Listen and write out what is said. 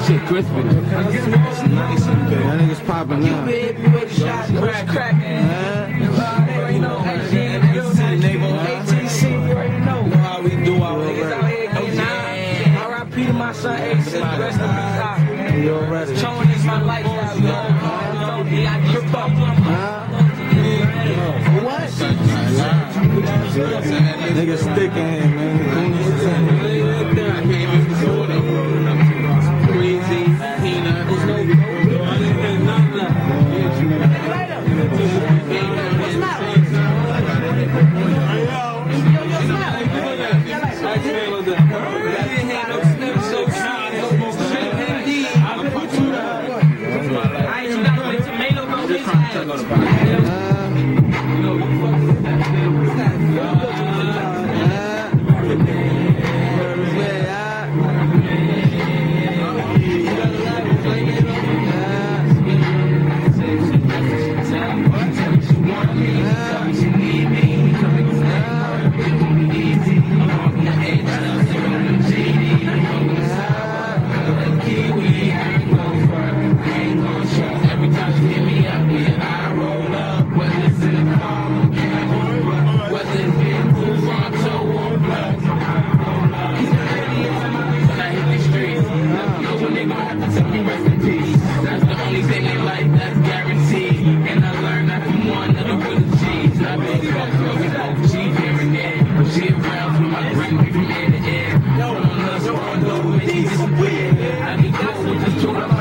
shit crispy. It's nice and good. That nigga's popping now. How we do our R.I.P. to my son Ace. Rest in peace. You already. Showing is my lifestyle. I grip up. What? Niggas stick in here, man. crazy, peanut. That's the only thing in life that's guaranteed. And I learned not to want another with G's. I've been fucked up with G here and there. But she around from my bring me from ear to ear. No one loves one though, and she's just weird. I be cool with this tool.